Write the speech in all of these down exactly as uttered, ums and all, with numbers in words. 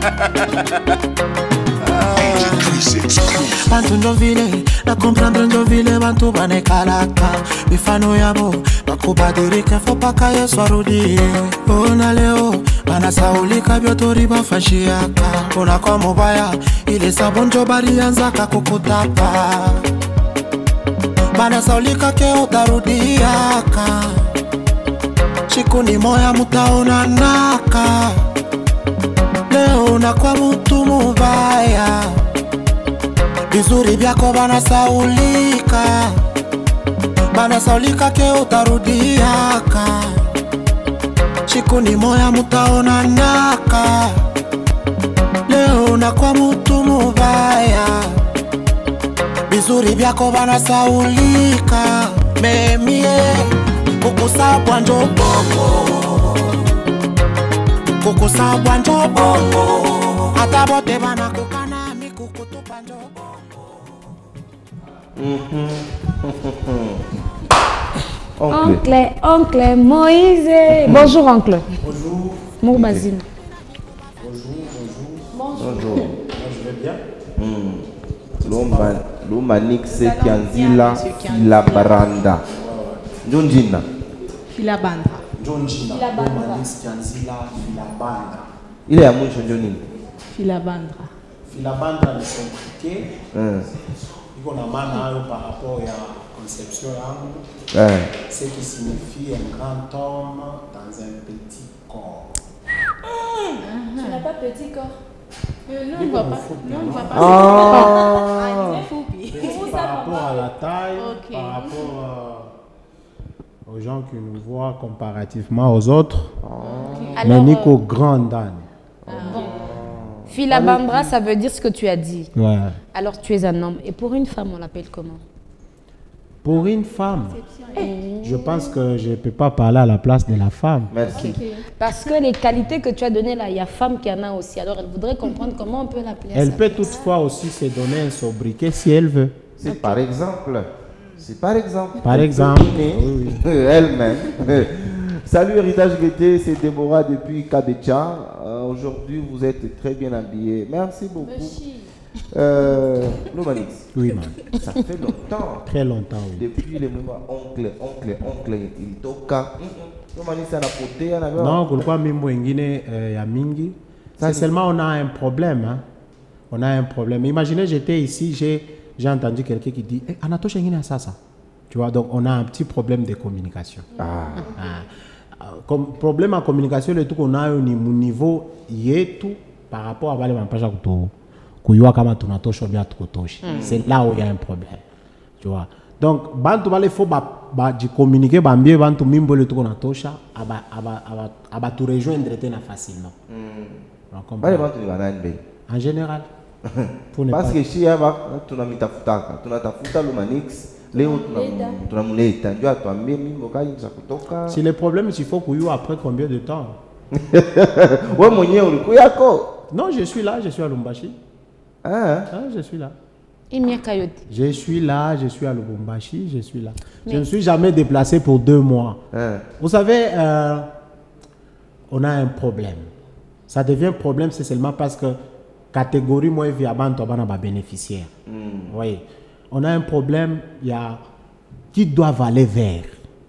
Bantu njovile, na comprendre njovile bantu banekalaka. Mifano yabo, bakubadirike fopaka Yesu arudie. Ona leo, banasaulika byotori bafashiaka. Ona kwa mubaya, ile sabonjo barianzaka kukutapa. Banasaulika ke utarudiaka. Shikuni moya mutaona naka. Leo na kwa mtu mubaya. Vizuri vyako banasaulika. Banasaulika ke utarudiaka. Shikuni moya mutaona naka. Leo na kwa mtu mubaya. Vizuri vyako banasaulika. Memie kukusabwa njoboko. Kukusabwa njoboko. Hata bote banakukana mikukutupa njoboko. Oncle, oncle Moïse. Bonjour oncle. Bonjour. Mourbazine. Bonjour, bonjour. Bonjour. Moi, je vais bien. Mm. Lomanix Kianzila Filabaranda. Njunjina. Filabandra. Njunjina. Lomanix Kianzila Filabanda. Il est à mwisho njonini. Filabandra. Filabanda ni sobriquet. Mm. Iko na maana hayo par rapport à conception yangu. Ouais. Ce qui signifie un grand homme dans un petit corps. Tu n'as pas petit corps. Euh, non, on on va va pas. pas. Non, on va pas. Ah. Petit par rapport à la taille, Ok. par rapport euh, aux gens qui nous voient comparativement aux autres. Mais Alors, Nico grand Dan. Filabandra, ça veut dire ce que tu as dit. Ouais. Alors tu es un homme. Et pour une femme, on l'appelle comment? Pour une femme, je pense que je ne peux pas parler à la place de la femme. Merci. Parce que les qualités que tu as données là, il y a femme qui en a aussi. Alors elle voudrait comprendre comment on peut l'appeler. Elle peut toutefois aussi se donner un sobriquet si elle veut. C'est par exemple. C'est par exemple. Par Elle exemple, peut donner oui, oui. Elle-même. Salut Héritage Gaieté, c'est Déborah depuis Kabecha. Euh, Aujourd'hui, vous êtes très bien habillés. Merci beaucoup. Euh, Lomanix. Oui, man. Ça fait longtemps. Très longtemps, oui. Depuis les moments oncle, oncle, oncle, il toka. Lomanix, ana poté, ana. Non, kulikuwa mimbo ingine euh, ya mingi. C'est seulement on a un problème. Hein. On a un problème. Imaginez, j'étais ici, j'ai j'ai entendu quelqu'un qui dit, hey, Anatosha ingine ça, ça. Tu vois, donc on a un petit problème de communication. Ah. Ah. Comme problème en communication, le tout qu'on a au niveau yetu par rapport à wale mampasha kuto kuyua kama tunatosha bien tukotosha. C'est là où il y a un problème. Tu vois. Donc bantu bale faut ba ba di communiquer ba mbie bantu mimbo le tout qu'on atosha aba aba aba aba tu rejoindre tena facilement. Mm. Bale bantu ni banani be. En général. Parce que si hapa tunamitafuta tunatafuta Lomanix. Leo tunamuleta ndio atuambie mimbo kali za kutoka. Si le problème il faut kuyua après combien de temps? Wewe mwenyewe ulikuwa yako? Non, je suis là, je suis à Lubumbashi. Ah, ah je suis là. Je suis là, je suis à Lubumbashi, je suis là. Mais je ne suis jamais déplacé pour deux mois. Ah. Vous savez, euh, on a un problème. Ça devient un problème, c'est seulement parce que catégorie moi via banto bana ba bénéficiaire. Mm. Oui. On a un problème, il y a qui doivent aller vers.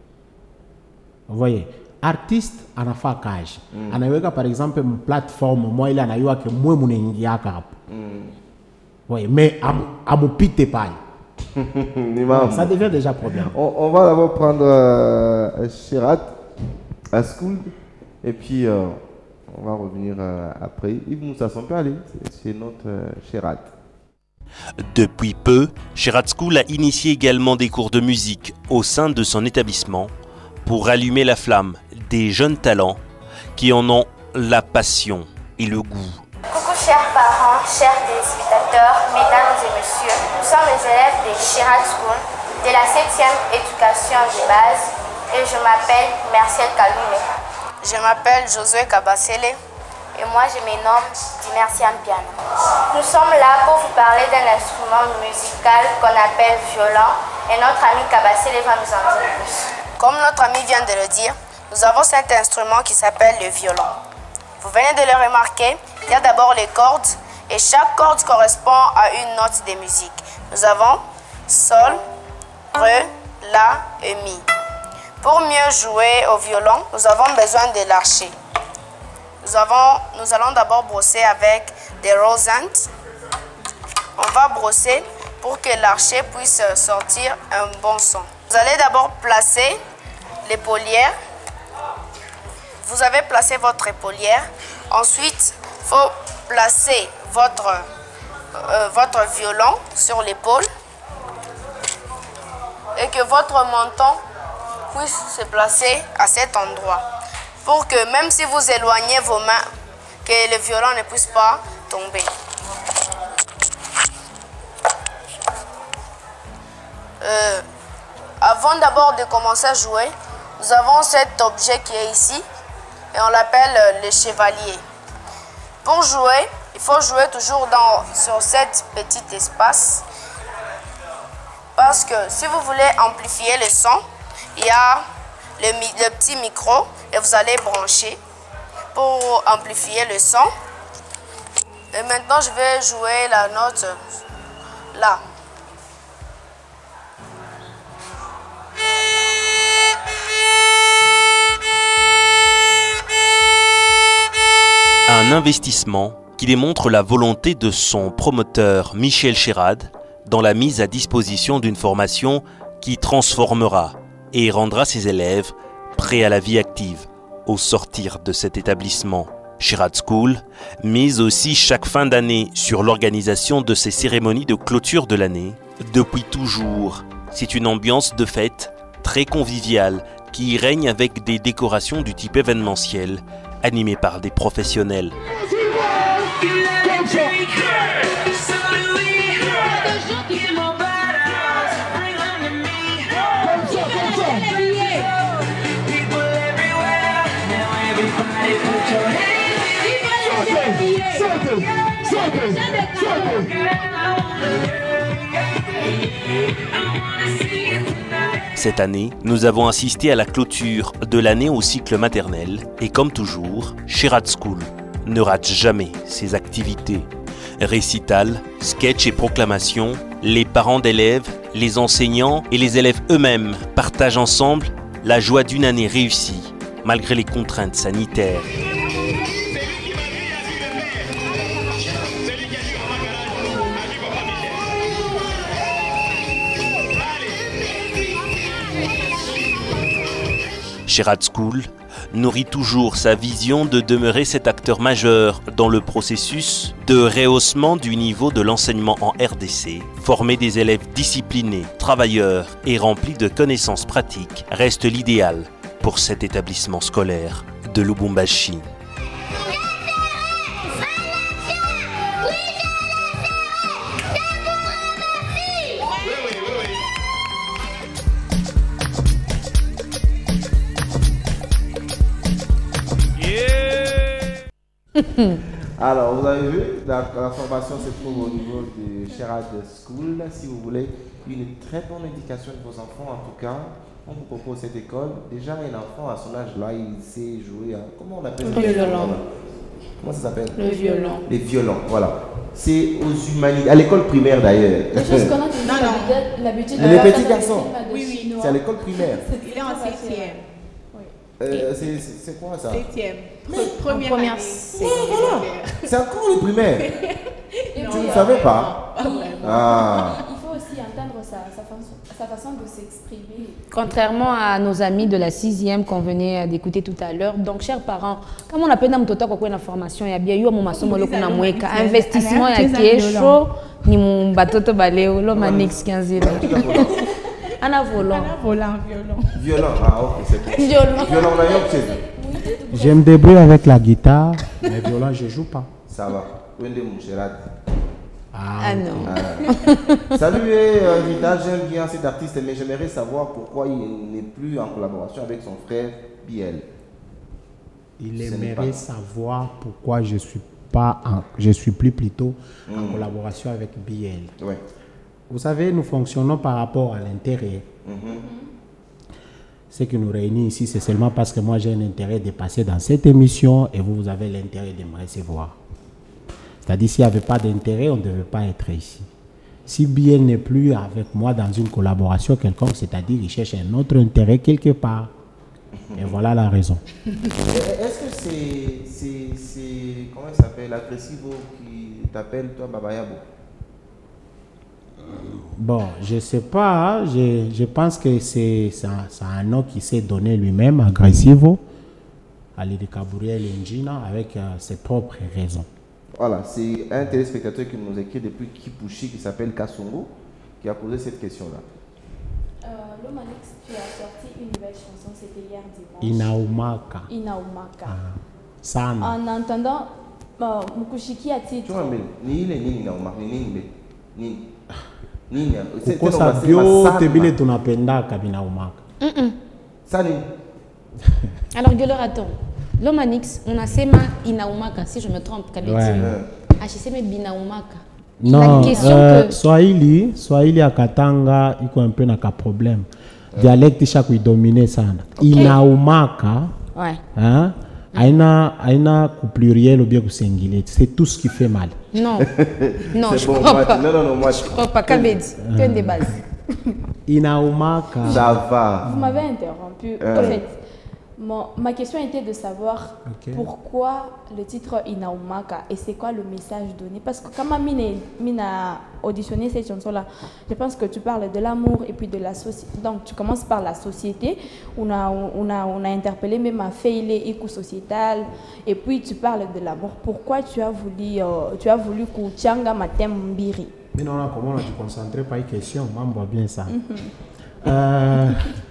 Vous voyez, artiste en a fait cage. En a par exemple une plateforme, moi il en a eu que moi mon ingia cap. Oui, mais à mon pite pas. Ça devient déjà un problème. On, on va d'abord prendre euh, Chirat à school et puis euh, on va revenir euh, après. Yves Moussa son peut aller, c'est notre euh, Chirat. Depuis peu, Chirat School a initié également des cours de musique au sein de son établissement pour allumer la flamme des jeunes talents qui en ont la passion et le goût. Coucou chers parents, chers téléspectateurs, mesdames et messieurs, nous sommes les élèves de Chirat School de la septième éducation de base et je m'appelle Merciel Kalume. Je m'appelle Josué Kabasele. Et moi, je me nomme Dimercian Piano. Nous sommes là pour vous parler d'un instrument musical qu'on appelle violon et notre ami Kabasele va nous en dire plus. Comme notre ami vient de le dire, nous avons cet instrument qui s'appelle le violon. Vous venez de le remarquer, il y a d'abord les cordes et chaque corde correspond à une note de musique. Nous avons Sol, Re, La et Mi. Pour mieux jouer au violon, nous avons besoin de l'archet. Nous, avons, nous allons d'abord brosser avec des rosantes. On va brosser pour que l'archet puisse sortir un bon son. Vous allez d'abord placer l'épaulière. Vous avez placé votre épaulière. Ensuite, il faut placer votre, euh, votre violon sur l'épaule et que votre menton puisse se placer à cet endroit pour que même si vous éloignez vos mains, que le violon ne puisse pas tomber. Euh, avant d'abord de commencer à jouer, nous avons cet objet qui est ici et on l'appelle le chevalier. Pour jouer, il faut jouer toujours dans, sur cet petit espace parce que si vous voulez amplifier le son, il y a le, le petit micro et vous allez brancher pour amplifier le son. Et maintenant, je vais jouer la note là. Un investissement qui démontre la volonté de son promoteur Michel Chérad dans la mise à disposition d'une formation qui transformera et rendra ses élèves prêts à la vie active au sortir de cet établissement Chérad School, mais aussi chaque fin d'année sur l'organisation de ces cérémonies de clôture de l'année. Depuis toujours, c'est une ambiance de fête très conviviale qui y règne avec des décorations du type événementiel animées par des professionnels. Cette année, nous avons assisté à la clôture de l'année au cycle maternel et comme toujours, Chérad School ne rate jamais ses activités. Récital, sketch et proclamations, les parents d'élèves, les enseignants et les élèves eux-mêmes partagent ensemble la joie d'une année réussie malgré les contraintes sanitaires. Chérad School nourrit toujours sa vision de demeurer cet acteur majeur dans le processus de rehaussement du niveau de l'enseignement en R D C. Former des élèves disciplinés, travailleurs et remplis de connaissances pratiques reste l'idéal pour cet établissement scolaire de Lubumbashi. Alors, vous avez vu, la, la formation se trouve au niveau de Chérad School. Si vous voulez une très bonne éducation de vos enfants, en tout cas, on vous propose cette école. Déjà, un enfant à son âge là, il sait jouer. Hein. Comment on appelle ça? Le violon. Comment ça s'appelle? Le violon. Les violons, voilà. C'est aux humanités, à l'école primaire d'ailleurs. Les choses qu'on a l'habitude de Les petits garçons. Oui, oui, c'est à l'école primaire. Il est en septième. Euh, c'est quoi ça? Septième. Première, première c'est voilà. C'est encore le primaire. Tu ne savais pas? Ah. Il faut aussi entendre sa, sa, façon, sa façon de s'exprimer. Contrairement à nos amis de la sixième qu'on venait d'écouter tout à l'heure. Donc, chers parents, comme on appelle dans toto quoi la formation, il y a bien eu un moment où on a mweka investissement il y a chaud ni mon bateau to baleo lo manix quinze ans. Anna volant. Anna volant, violon. Violon, ah ok, c'est bon. Violon. Violon, on a eu chez vous. Je me débrouille avec la guitare, mais violon, je ne joue pas. Ça va. Où est mon Chérad? Ah, ah non. Ah. Salut, euh, Rita, j'aime bien cet artiste, mais j'aimerais savoir pourquoi il n'est plus en collaboration avec son frère Biel. Il aimerait savoir pourquoi je suis pas en, je suis plus plutôt mmh. en collaboration avec Biel. Ouais. Vous savez, nous fonctionnons par rapport à l'intérêt. Mm-hmm. Ce qui nous réunit ici, c'est seulement parce que moi j'ai un intérêt de passer dans cette émission et vous, vous avez l'intérêt de me recevoir. C'est-à-dire, s'il n'y avait pas d'intérêt, on ne devait pas être ici. Si bien n'est plus avec moi dans une collaboration quelconque, c'est-à-dire qu'il cherche un autre intérêt quelque part. Et voilà la raison. Est-ce que c'est, comment il s'appelle, Agressivo qui t'appelle, toi, Baba Yabo? Bon, je ne sais pas, je, je pense que c'est un nom qui s'est donné lui-même, Agressivo, Ali de Kabouriel Njina, avec euh, ses propres raisons. Voilà, c'est un téléspectateur qui nous écrit depuis Kipushi, qui s'appelle Kasongo, qui a posé cette question-là. Euh, Lomanix, tu as sorti une nouvelle chanson, c'était hier dimanche. Inaumaka. Inaumaka. Ah, Sana. En entendant, euh, Mukushiki a titre. Tu vois, mais ni il est ni Inaumaka, ni ni ni ni. Kukosa bio tebile tunapenda kabinaumaka. Sani. Alors, Gueule-Raton, Lomanix, on a sema Inaumaka, si je me trompe, Kabeti. Ouais. Ah, je sais mais Binaumaka. Non, la question euh, que... Swahili, Swahili à Katanga, il y a un peu un problème. Dialecte chaque dominé ça. Okay. Inaumaka, ouais. Hein, aina aina ku pluriel ou bien ku singulier, c'est tout ce qui fait mal. Non, non, je bon, crois moi, pas. Non, non, non, moi je crois pas. Kabedi, tu as des bases. Inaumaka. Ça va. Vous m'avez interrompu. Euh. En fait, mon, ma question était de savoir okay. pourquoi le titre Inaumaka et c'est quoi le message donné. Parce que quand Mine a auditionné cette chanson-là, je pense que tu parles de l'amour et puis de la société. Donc tu commences par la société. On a, on a, on a interpellé même à Feile éco sociétal et puis tu parles de l'amour. Pourquoi tu as voulu, euh, tu as voulu Kuchanga Matem Mbiri? Mais non, comment on a dû concentrer par une question, moi je vois bien ça. Mm-hmm. euh,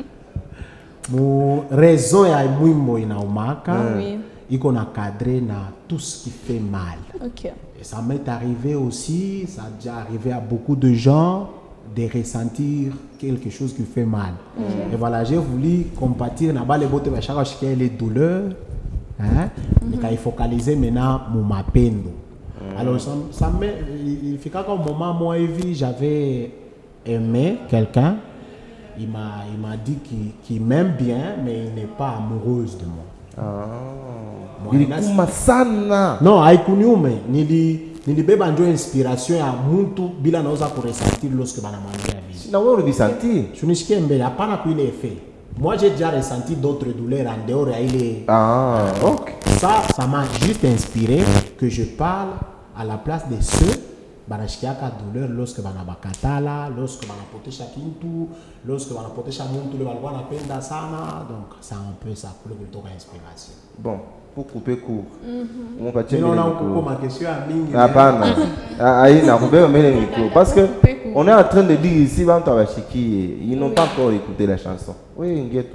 Mon raison est Mouimbo Inaumaka. Oui. Il qu'on a cadré dans tout ce qui fait mal. Okay. Et ça m'est arrivé aussi, ça a déjà arrivé à beaucoup de gens de ressentir quelque chose qui fait mal. Okay. Et voilà, j'ai voulu compatir dans les bottes de chaque fois les douleurs. Hein? Mm-hmm. Il faut focaliser maintenant mon mapendo. Mm-hmm. Alors, ça, ça il fait qu'à un moment, moi, j'avais aimé quelqu'un. Il m'a il m'a dit qu'il qu'il m'aime bien, mais il n'est pas amoureuse de moi. Ah. Il est sana. Non, aïkuniume. Ni di ni di beba njo inspiration ya muntu bila nauza pour ressentir lorsque bana manger la vie. Non, on le ressentir. Je ne sais pas, apana qu'il est fait. Moi, j'ai déjà ressenti d'autres douleurs en dehors et Ah, ok. Ça, ça m'a juste inspiré que je parle à la place de ceux banashkiaka douleur lorsque banabakatala, lorsque banapotesha kintu, lorsque banapotesha muntu le balwa napenda sana. Donc c'est un peu ça pour le coup inspiration. Bon, pour couper court. Mm-hmm. On va tirer non, non, ma question à mingi. Ah pas non. Ah il n'a coupé le micro parce que on est en train de dire ici dans Tabachiki, ils n'ont pas encore écouté la chanson. Oui, Ngetou.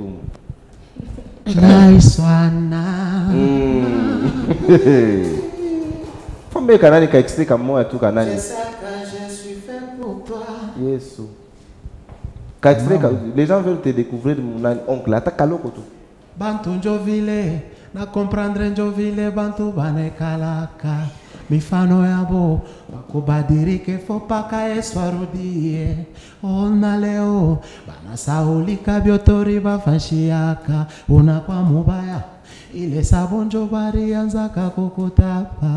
Nice one. Combien canani ka explique à moi tout canani. Je sais que je suis fait pour toi. Yes. Ka explique, les gens veulent te découvrir mon oncle. Attaque à l'autre. Bantu njovile na comprendre njovile bantu banekalaka mifano yabo bakubadirike fopaka Yesu arudie ona leo banasaulika byotori bafashiaka unakwa mubaya ile sabonjo bari anzaka kukutapa.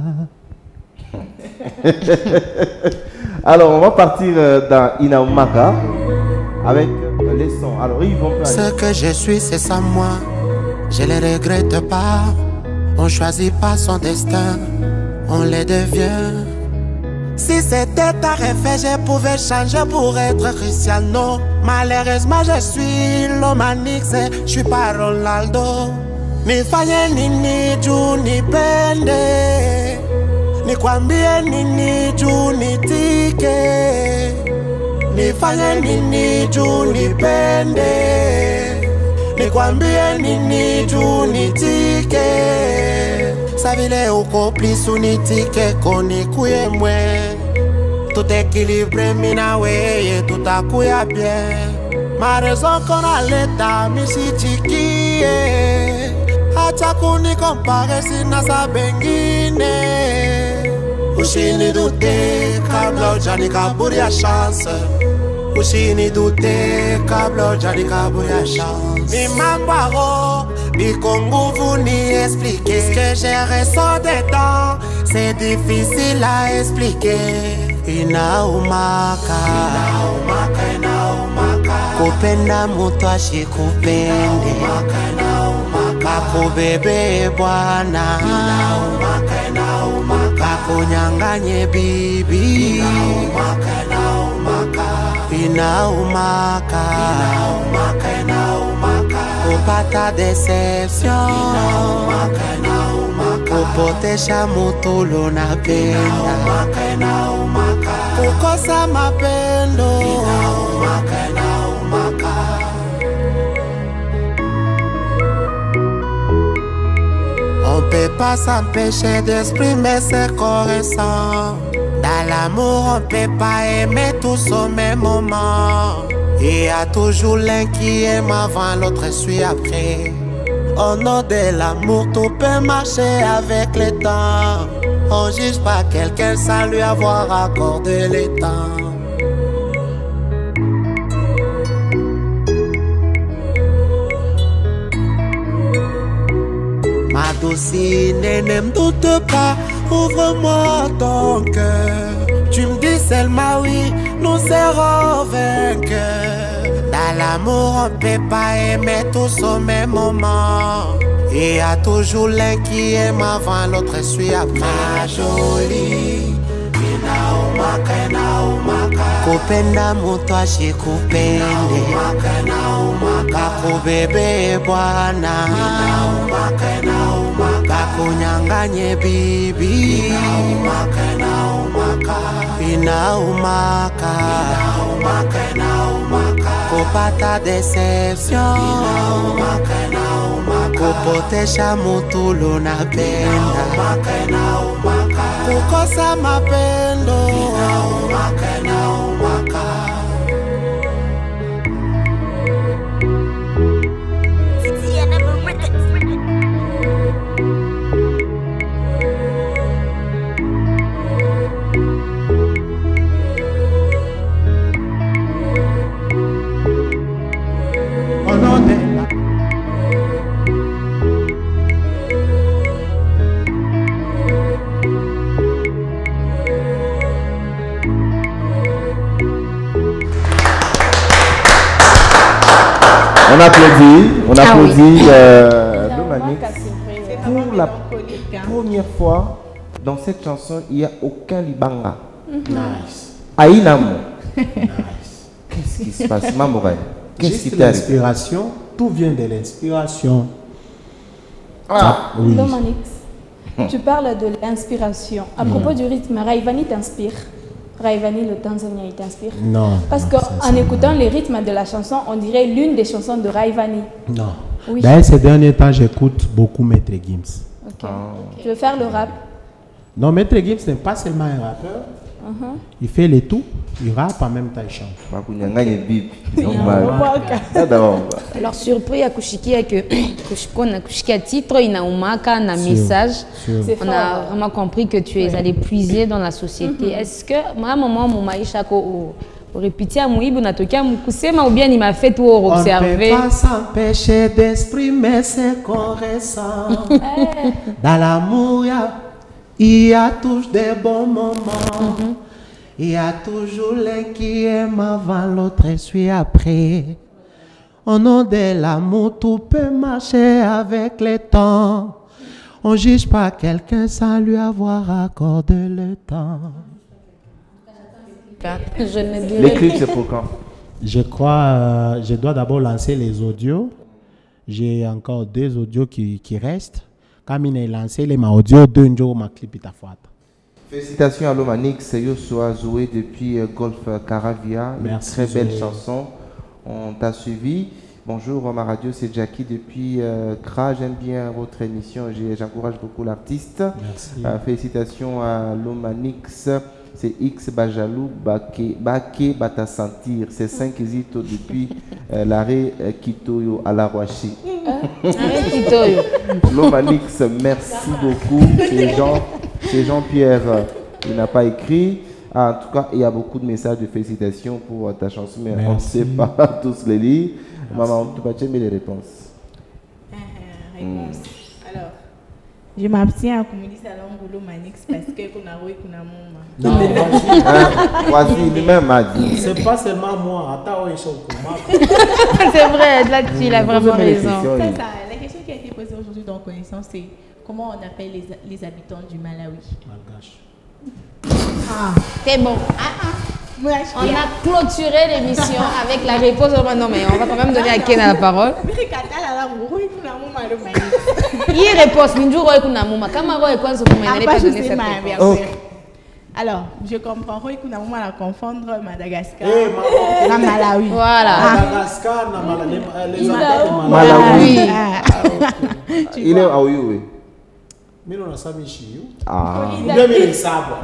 Alors on va partir dans Inaumaka avec les sons. Alors ils vont faire... Ce que je suis c'est ça moi, je ne les regrette pas. On choisit pas son destin, on les devient. Si c'était à refaire, je pouvais changer pour être Cristiano. Malheureusement je suis Lomanix, je suis pas Ronaldo. Nifanye nini juu nipende, nikwambie nini juu nitike. Nifanye nini juu nipende, nikwambie nini juu nitike. Savile uko plus unitike koni kuye mwe. Tout équilibré mina weye tutakuya bien. Ma raison qu'on a l'état misichikie. Acha kuni compare sina sa bengine. Ushini dute kabla ujani kaburi ya chance. Ushini dute kablo jadi kabu ya chance. Mi mambaro, mi konguvu ni expliquer. Ce que j'ai ressenti dedans, c'est difficile à expliquer. Inaumaka, inaumaka, inaumaka. Kupenda mutu ashikupende. Inaumaka, inaumaka. Kakubebe bwana. Inaumaka, inaumaka. Kakunyanganye bibi. Inaumaka, inaumaka. Inaumaka, inaumaka, inaumaka. Kupata deception. Inaumaka, inaumaka. Kupotesha mutu lonapenda. Inaumaka, inaumaka. Kukosa mapendo. Inaumaka, inaumaka. On peut pas s'empêcher d'exprimer ses caressants. Dans l'amour, on peut pas aimer tous au même moment. Il y a toujours l'un qui aime avant, l'autre suit après. Au nom de l'amour, tout peut marcher avec le temps. On juge pas quelqu'un sans lui avoir accordé le temps. Ma doucine, ne me doute pas, ouvre-moi ton cœur. Tu me dis seulement oui, nous serons vainqueurs. Dans l'amour, on peut pas aimer tous au même moment. Il y a toujours l'un qui aime avant, l'autre suit après. Ma jolie, inaumaka, inaumaka. Kupenda mutu ashikupende. Inaumaka, inaumaka. Kakubebe bwana. Inaumaka, inaumaka. Kakunyanganye bibi. Inaumaka, inaumaka. Inaumaka, inaumaka, inaumaka. Kupata deception. Inaumaka, inaumaka. Kupotesha mutu lonapenda. Inaumaka, inaumaka. Kukosa mapendo. Inaumaka, inaumaka. On applaudit, on applaudit ah oui. euh, Lomanix. Pour la première fois, dans cette chanson, il n'y a aucun libanga. Nice. Aïnamo. Nice. Qu'est-ce qui se passe, Mamorel? Qu'est-ce qui t'arrive? L'inspiration, tout vient de l'inspiration. Ah, oui. Lomanix, hum. tu parles de l'inspiration. À hum. propos du rythme, Rayvanny t'inspire? Rayvanny, le Tanzanien, il t'inspire? Non. Parce qu'en écoutant les rythmes de la chanson, on dirait l'une des chansons de Rayvanny. Non. Oui. D'ailleurs, ces derniers temps, j'écoute beaucoup Maître Gims. Ok. Ah. Tu veux faire le rap? Non, Maître Gims n'est pas seulement un rappeur. Uh-huh. Il fait les tout. Il rappe en même temps, il chante. Alors, surpris à Kushiki, que Kushiki a titre, il a un message. On a vraiment compris que tu es allé puiser dans la société. Mm-hmm. Est-ce que, moi, à un moment, mon maïcha, au répéter à Mouibou, on a toqué à Moukousema ou bien il m'a fait tout observer? On ne peut pas s'empêcher d'exprimer ce qu'on ressent. Dans l'amour, il y a tous des bons moments. Mm-hmm. Il y a toujours l'un qui aime avant, l'autre suit après. Au nom de l'amour, tout peut marcher avec le temps. On ne juge pas quelqu'un sans lui avoir accordé le temps. Je ne les clips, c'est pour quand? Je crois, euh, je dois d'abord lancer les audios. J'ai encore deux audios qui, qui restent. Quand il a lancé les audios, deux jours, ma clip est à fois. Félicitations à Lomanix, Yosso a joué depuis Golf Caravia, une Merci, très belle Zoé. chanson. On t'a suivi. Bonjour, ma radio, c'est Jackie depuis euh, Cra. J'aime bien votre émission, j'encourage beaucoup l'artiste. Euh, félicitations à Lomanix, c'est X Bajalou, Baké, Baké Bata Sentir. C'est cinq hésito depuis euh, l'arrêt euh, Kitoyo à la Roachi. Lomanix, merci beaucoup. C'est Jean. C'est Jean-Pierre, euh, il n'a pas écrit. Ah, en tout cas, il y a beaucoup de messages de félicitations pour ta chanson, mais Merci. on ne sait pas tous les lire. Merci. Maman, tu vas aimer les réponses. Euh, réponse. Mm. Alors, je m'abstiens à communiquer salon boulot manix parce que qu'on a roué qu'on a mon. Non, voici, lui-même a dit. C'est pas seulement moi. Attends, ils sont C'est vrai, là, tu as vraiment raison. C'est ça. La question qui a été posée aujourd'hui dans Connaissance, c'est comment on appelle les, les habitants du Malawi? Malgache. Ah, c'est bon. Ah, ah. On a clôturé l'émission avec la réponse. Non, mais on va quand même donner à Ken la parole. Il réponse. Alors, je comprends. On va confondre Madagascar et la Malawi. Voilà. Madagascar, les Malawi. Il est à Oyo. Mais on a ça, Michi. Ah. Il a mis les sabres.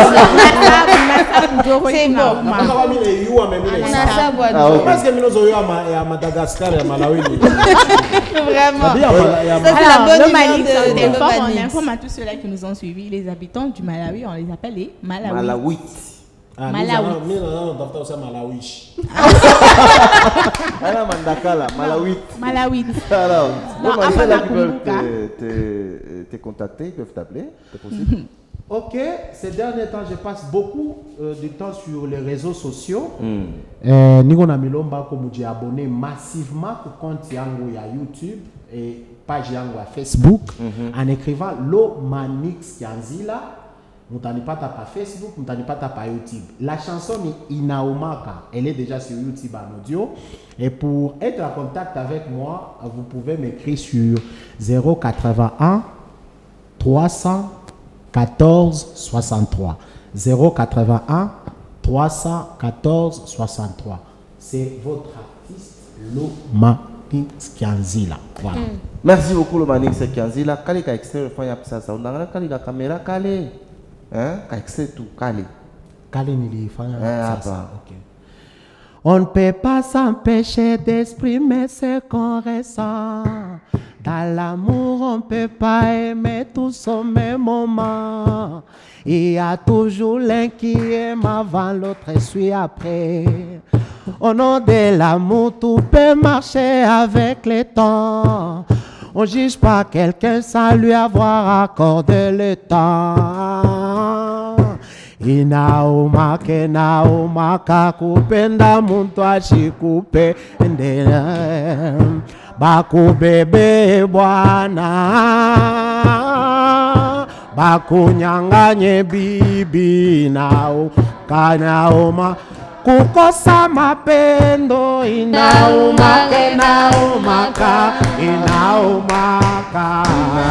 C'est bon. On a mis les you, mais les sabres. Parce que nous avons à Madagascar et à Malawi. Vraiment. Ça, c'est la bonne idée. On informe à tous ceux-là qui nous ont suivis. Les habitants du Malawi, on les appelle les Malawi. Malawi. Ah, Malawi. Nous avons aussi Malawi. Alors, Mandakala, Malawi. Malawi. Alors, ceux là qui peuvent te, te contacter, ils peuvent t'appeler, c'est possible. Ok, ces derniers temps, je passe beaucoup euh, de temps sur les réseaux sociaux. Nous avons abonné massivement pour compte Yango à YouTube et page Yango à Facebook mm-hmm. en écrivant Lo Manix Kianzila. Nous n'avons pas tapé Facebook, nous n'avons pas tapé YouTube. La chanson Inaomaka, elle est déjà sur YouTube en audio. Et pour être en contact avec moi, vous pouvez m'écrire sur zéro quatre-vingt-un trois cent quatorze soixante-trois. zéro quatre-vingt-un trois cent quatorze soixante-trois. C'est votre artiste Lomanix Kianzila. Voilà. Mm. Merci beaucoup Lomanix Kianzila. Kali ka extrait le fanya pisa sa. Undangana kali ka caméra kali. Hein? Extrait tout kali. Kali nili fanya ça. OK. On ne peut pas s'empêcher d'exprimer ce qu'on ressent. Dans l'amour, on ne peut pas aimer tous au même moment. Il y a toujours l'un qui aime avant, l'autre suit après. Au nom de l'amour, tout peut marcher avec le temps. On ne juge pas quelqu'un sans lui avoir accordé le temps. Inauma ke nauma kakupenda muntu ashikupendela bakubebe bwana bakunyanganye bibi nao kanauma kukosa mapendo inauma ke nauma ka inauma ka